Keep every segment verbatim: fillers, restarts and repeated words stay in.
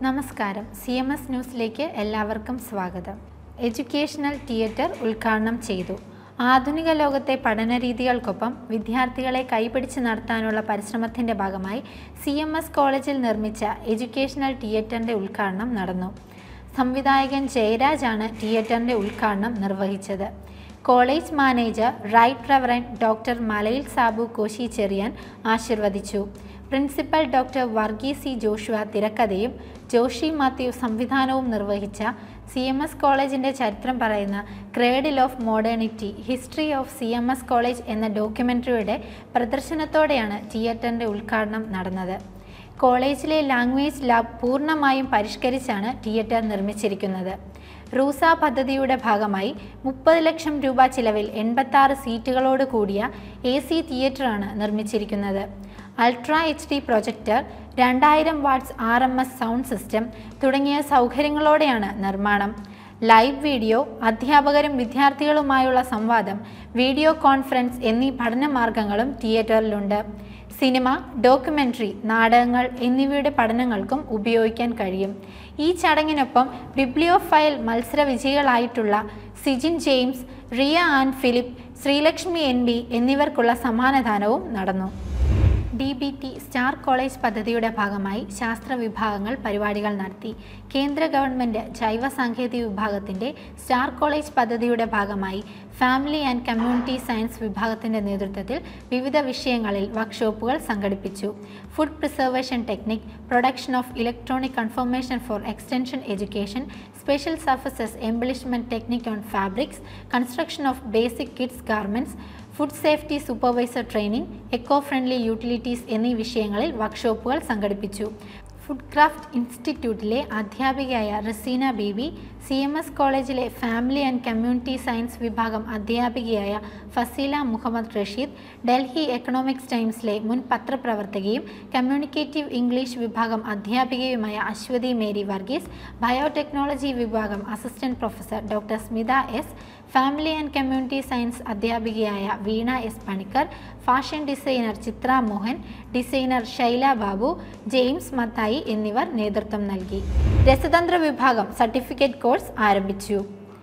നമസ്കാരം. C M S ന്യൂസിലേക്ക് എല്ലാവർക്കും സ്വാഗതം. എഡ്യൂക്കേഷണൽ തിയേറ്റർ ഉദ്ഘാടനം ചെയ്തു. ആധുനിക ലോകത്തെ പഠനരീതികൾക്കൊപ്പം വിദ്യാർത്ഥികളെ കൈപിടിച്ച് നടത്താനുള്ള പരിശ്രമത്തിൻ്റെ ഭാഗമായി സി എം എസ് കോളേജിൽ നിർമ്മിച്ച എഡ്യൂക്കേഷണൽ തിയേറ്ററിൻ്റെ ഉദ്ഘാടനം നടന്നു. സംവിധായകൻ ജയരാജാണ് തിയേറ്ററിൻ്റെ ഉദ്ഘാടനം നിർവഹിച്ചത്. College manager right reverend doctor Malayil Sabu Koshy Cherian ആശീർവദിച്ചു. Principal doctor Varghese C Joshua തിരക്കഥയും ജോഷി മാത്യു സംവിധാനവും നിർവഹിച്ച സി എം എസ് കോളേജിൻ്റെ ചരിത്രം പറയുന്ന cradle of modernity history of C M S college എന്ന ഡോക്യുമെൻ്ററിയുടെ പ്രദർശനത്തോടെയാണ് തിയേറ്ററിൻ്റെ ഉദ്ഘാടനം നടന്നത്. കോളേജിലെ ലാംഗ്വേജ് ലാബ് പൂർണ്ണമായും പരിഷ്കരിച്ചാണ് തിയേറ്റർ നിർമ്മിച്ചിരിക്കുന്നത്. റൂസ പദ്ധതിയുടെ ഭാഗമായി മുപ്പത് ലക്ഷം രൂപ ചിലവിൽ എൺപത്താറ് സീറ്റുകളോട് കൂടിയ എ സി തിയേറ്ററാണ് നിർമ്മിച്ചിരിക്കുന്നത്. അൾട്രാ എച്ച് ഡി പ്രൊജക്ടർ, രണ്ടായിരം watts R M S sound system തുടങ്ങിയ സൗകര്യങ്ങളോടെയാണ് നിർമ്മാണം. ലൈവ് വീഡിയോ, അധ്യാപകരും വിദ്യാർത്ഥികളുമായുള്ള സംവാദം, വീഡിയോ കോൺഫറൻസ് എന്നീ പഠനമാർഗങ്ങളും തിയേറ്ററിലുണ്ട്. സിനിമ, ഡോക്യുമെൻ്ററി, നാടകങ്ങൾ എന്നിവയുടെ പഠനങ്ങൾക്കും ഉപയോഗിക്കാൻ കഴിയും. ഈ ചടങ്ങിനൊപ്പം ബിബ്ലിയോഫൈൽ മത്സര വിജയികളായിട്ടുള്ള Sijin James, Riya and Philip, Sreelakshmi N B എന്നിവർക്കുള്ള സമ്മാനദാനവും നടന്നു. D B T star college പദ്ധതിയുടെ ഭാഗമായി ശാസ്ത്ര വിഭാഗങ്ങൾ പരിപാടികൾ നടത്തി. കേന്ദ്ര ഗവൺമെൻറ് ജൈവ സാങ്കേതിക വിഭാഗത്തിൻ്റെ സ്റ്റാർ കോളേജ് പദ്ധതിയുടെ ഭാഗമായി ഫാമിലി ആൻഡ് കമ്മ്യൂണിറ്റി സയൻസ് വിഭാഗത്തിൻ്റെ നേതൃത്വത്തിൽ വിവിധ വിഷയങ്ങളിൽ വർക്ക്ഷോപ്പുകൾ സംഘടിപ്പിച്ചു. Food preservation technique, production of electronic confirmation for extension education, special surfaces embellishment technique on fabrics, construction of basic kids garments, food safety supervisor training, eco friendly utilities എന്നീ വിഷയങ്ങളിൽ വർക്ക്ഷോപ്പുകൾ സംഘടിപ്പിച്ചു. ഫുഡ് ക്രാഫ്റ്റ് ഇൻസ്റ്റിറ്റ്യൂട്ടിലെ അധ്യാപികയായ Raseena Beebi, C M S കോളേജിലെ family and community science വിഭാഗം അധ്യാപികയായ Fazeela Muhammad Rasheed, Delhi economics ടൈംസിലെ മുൻ പത്രപ്രവർത്തകയും കമ്മ്യൂണിക്കേറ്റീവ് ഇംഗ്ലീഷ് വിഭാഗം അധ്യാപികയുമായ അശ്വതി മേരി വർഗീസ്, ബയോടെക്നോളജി വിഭാഗം assistant professor doctor Smitha S, family and community science അധ്യാപികയായ Veena S Panicker, fashion designer Chithra Mohan, designer Shaila Babu, James Mathai എന്നിവർ നേതൃത്വം നൽകി. രസതന്ത്ര വിഭാഗം സർട്ടിഫിക്കറ്റ് കോഴ്സ് ആരംഭിച്ചു.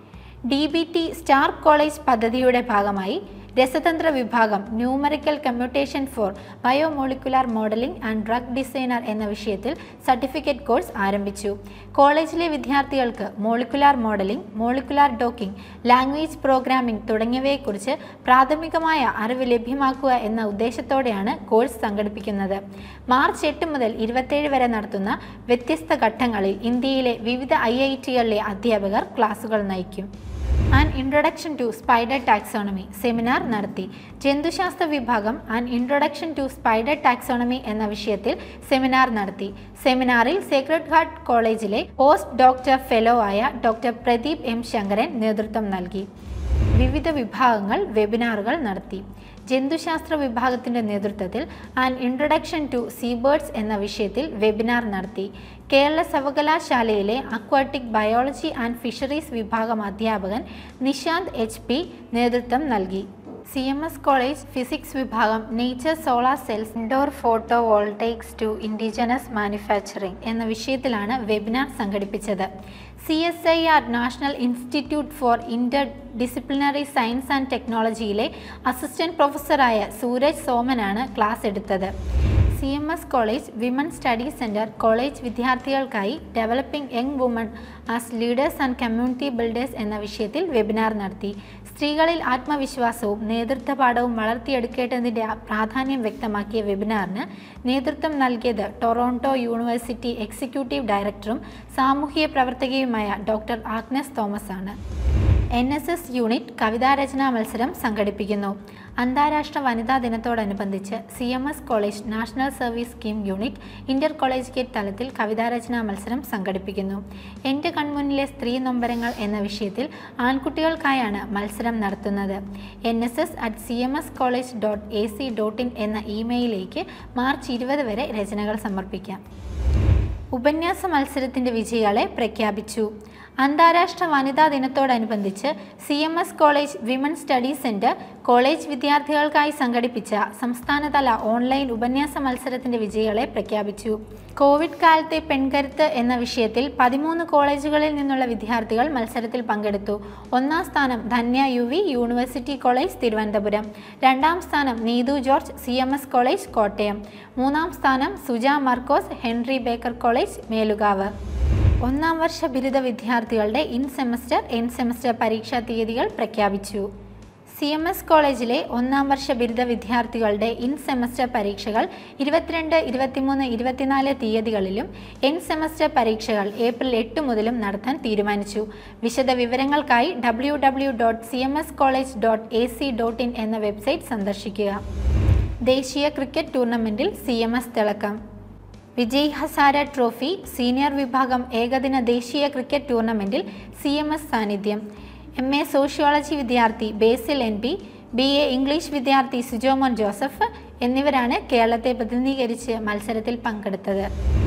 D B T star college പദ്ധതിയുടെ ഭാഗമായി രസതന്ത്ര വിഭാഗം numerical computation for biomolecular modeling and drug designer എന്ന വിഷയത്തിൽ സർട്ടിഫിക്കറ്റ് കോഴ്സ് ആരംഭിച്ചു. കോളേജിലെ വിദ്യാർത്ഥികൾക്ക് molecular modeling, molecular docking, language programming തുടങ്ങിയവയെക്കുറിച്ച് പ്രാഥമികമായ അറിവ് ലഭ്യമാക്കുക എന്ന ഉദ്ദേശത്തോടെയാണ് കോഴ്സ് സംഘടിപ്പിക്കുന്നത്. മാർച്ച് എട്ട് മുതൽ ഇരുപത്തേഴ് വരെ നടത്തുന്ന വ്യത്യസ്ത ഘട്ടങ്ങളിൽ ഇന്ത്യയിലെ വിവിധ ഐ ഐ ടികളിലെ അധ്യാപകർ ക്ലാസുകൾ നയിക്കും. An introduction to spider taxonomy seminar നടത്തി. ജന്തുശാസ്ത്ര വിഭാഗം an introduction to spider taxonomy എന്ന വിഷയത്തിൽ സെമിനാർ നടത്തി. സെമിനാറിൽ sacred heart college post doctor fellow ആയ ഡോക്ടർ പ്രദീപ് എം ശങ്കരൻ നേതൃത്വം നൽകി. വിവിധ വിഭാഗങ്ങൾ വെബിനാറുകൾ നടത്തി. ജന്തുശാസ്ത്ര വിഭാഗത്തിൻ്റെ നേതൃത്വത്തിൽ ആൻ ഇൻട്രൊഡക്ഷൻ ടു സീബേർഡ്സ് എന്ന വിഷയത്തിൽ വെബിനാർ നടത്തി. കേരള സർവകലാശാലയിലെ അക്വാട്ടിക് ബയോളജി ആൻഡ് ഫിഷറീസ് വിഭാഗം അധ്യാപകൻ നിശാന്ത് എച്ച് പി നേതൃത്വം നൽകി. C M S college physics വിഭാഗം nature solar cells indoor photovoltaics to indigenous manufacturing എന്ന വിഷയത്തിലാണ് വെബിനാർ സംഘടിപ്പിച്ചത്. C S I R national institute for interdisciplinary science and ടെക്നോളജിയിലെ assistant പ്രൊഫസറായ സൂരജ് സോമനാണ് ക്ലാസ് എടുത്തത്. C M S college women study centre college വിദ്യാർത്ഥികൾക്കായി developing young woman as leaders and community builders എന്ന വിഷയത്തിൽ വെബിനാർ നടത്തി. സ്ത്രീകളിൽ ആത്മവിശ്വാസവും നേതൃത്വപാഠവും വളർത്തിയെടുക്കേണ്ടതിൻ്റെ പ്രാധാന്യം വ്യക്തമാക്കിയ വെബിനാറിന് നേതൃത്വം നൽകിയത് ടൊറോണ്ടോ യൂണിവേഴ്സിറ്റി എക്സിക്യൂട്ടീവ് ഡയറക്ടറും സാമൂഹ്യ പ്രവർത്തകയുമായ ഡോക്ടർ ആഗ്നസ് തോമസ് ആണ്. എൻ എസ് എസ് യൂണിറ്റ് കവിതാരചനാ മത്സരം സംഘടിപ്പിക്കുന്നു. അന്താരാഷ്ട്ര വനിതാ ദിനത്തോടനുബന്ധിച്ച് C M S college national service scheme unit intercollegiate തലത്തിൽ കവിതാരചനാ മത്സരം സംഘടിപ്പിക്കുന്നു. എൻ്റെ കൺമുന്നിലെ സ്ത്രീ നൊമ്പരങ്ങൾ എന്ന വിഷയത്തിൽ ആൺകുട്ടികൾക്കായാണ് മത്സരം നടത്തുന്നത്. N S S at C M S college dot A C dot in എന്ന ഇമെയിലേക്ക് മാർച്ച് ഇരുപത് വരെ രചനകൾ സമർപ്പിക്കാം. ഉപന്യാസ മത്സരത്തിൻ്റെ വിജയികളെ പ്രഖ്യാപിച്ചു. അന്താരാഷ്ട്ര വനിതാ ദിനത്തോടനുബന്ധിച്ച് C M S college women study centre college വിദ്യാർത്ഥികൾക്കായി സംഘടിപ്പിച്ച സംസ്ഥാനതല ഓൺലൈൻ ഉപന്യാസ മത്സരത്തിൻ്റെ വിജയികളെ പ്രഖ്യാപിച്ചു. കോവിഡ് കാലത്തെ പെൺകരുത്ത് എന്ന വിഷയത്തിൽ പതിമൂന്ന് കോളേജുകളിൽ നിന്നുള്ള വിദ്യാർത്ഥികൾ മത്സരത്തിൽ പങ്കെടുത്തു. ഒന്നാം സ്ഥാനം Dhanya U V university college Thiruvananthapuram, രണ്ടാം സ്ഥാനം Neethu George C M S college Kottayam, മൂന്നാം സ്ഥാനം Suja Markose Henry Baker college Melukavu. ഒന്നാം വർഷ ബിരുദ വിദ്യാർത്ഥികളുടെ ഇൻ സെമസ്റ്റർ എൻ സെമസ്റ്റർ പരീക്ഷാ തീയതികൾ പ്രഖ്യാപിച്ചു. സി എം എസ് കോളേജിലെ ഒന്നാം വർഷ ബിരുദ വിദ്യാർത്ഥികളുടെ ഇൻ സെമസ്റ്റർ പരീക്ഷകൾ ഇരുപത്തിരണ്ട് ഇരുപത്തിമൂന്ന് ഇരുപത്തിനാല് തീയതികളിലും എൻ സെമസ്റ്റർ പരീക്ഷകൾ ഏപ്രിൽ എട്ട് മുതലും നടത്താൻ തീരുമാനിച്ചു. വിശദ വിവരങ്ങൾക്കായി W W dot C M S college dot A C dot in എന്ന വെബ്സൈറ്റ് സന്ദർശിക്കുക. ദേശീയ ക്രിക്കറ്റ് ടൂർണമെൻറ്റിൽ സി എം എസ് തിളക്കം. വിജയ് ഹസാര ട്രോഫി സീനിയർ വിഭാഗം ഏകദിന ദേശീയ ക്രിക്കറ്റ് ടൂർണമെൻറ്റിൽ സി എം എസ് സാന്നിധ്യം. എം എ സോഷ്യോളജി വിദ്യാർത്ഥി Basil N P, B A English വിദ്യാർത്ഥി സുജോമോൻ ജോസഫ് എന്നിവരാണ് കേരളത്തെ പ്രതിനിധീകരിച്ച് മത്സരത്തിൽ പങ്കെടുത്തത്.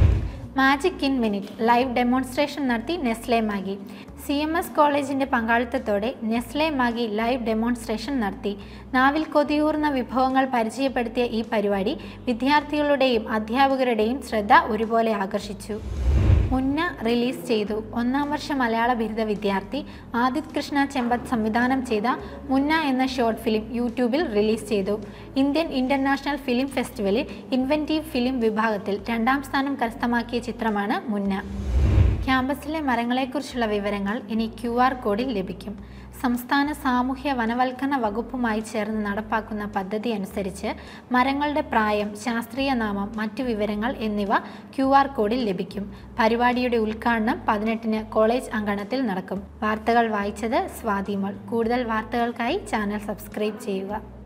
Magic in minute live demonstration നടത്തി Nestle Maggi. C M S കോളേജിൻ്റെ പങ്കാളിത്തത്തോടെ നെസ്ലെ മാഗി ലൈവ് ഡെമോൺസ്ട്രേഷൻ നടത്തി. നാവിൽ കൊതിയൂർന്ന വിഭവങ്ങൾ പരിചയപ്പെടുത്തിയ ഈ പരിപാടി വിദ്യാർത്ഥികളുടെയും അധ്യാപകരുടെയും ശ്രദ്ധ ഒരുപോലെ ആകർഷിച്ചു. മുന്ന റിലീസ് ചെയ്തു. ഒന്നാം വർഷ മലയാള ബിരുദ വിദ്യാർത്ഥി ആദിത് കൃഷ്ണ ചെമ്പത്ത് സംവിധാനം ചെയ്ത മുന്ന എന്ന ഷോർട്ട് ഫിലിം യൂട്യൂബിൽ റിലീസ് ചെയ്തു. ഇന്ത്യൻ ഇൻ്റർനാഷണൽ ഫിലിം ഫെസ്റ്റിവലിൽ ഇൻവെൻറ്റീവ് ഫിലിം വിഭാഗത്തിൽ രണ്ടാം സ്ഥാനം കരസ്ഥമാക്കിയ ചിത്രമാണ് മുന്ന. ക്യാമ്പസിലെ മരങ്ങളെക്കുറിച്ചുള്ള വിവരങ്ങൾ ഇനി ക്യു ആർ കോഡിൽ ലഭിക്കും. സംസ്ഥാന സാമൂഹ്യ വനവൽക്കരണ വകുപ്പുമായി ചേർന്ന് നടപ്പാക്കുന്ന പദ്ധതി അനുസരിച്ച് മരങ്ങളുടെ പ്രായം, ശാസ്ത്രീയ നാമം, മറ്റു വിവരങ്ങൾ എന്നിവ ക്യു ആർ കോഡിൽ ലഭിക്കും. പരിപാടിയുടെ ഉദ്ഘാടനം പതിനെട്ടിന് കോളേജ് അങ്കണത്തിൽ നടക്കും. വാർത്തകൾ വായിച്ചത് സ്വാതിമോൾ. കൂടുതൽ വാർത്തകൾക്കായി ചാനൽ സബ്സ്ക്രൈബ് ചെയ്യുക.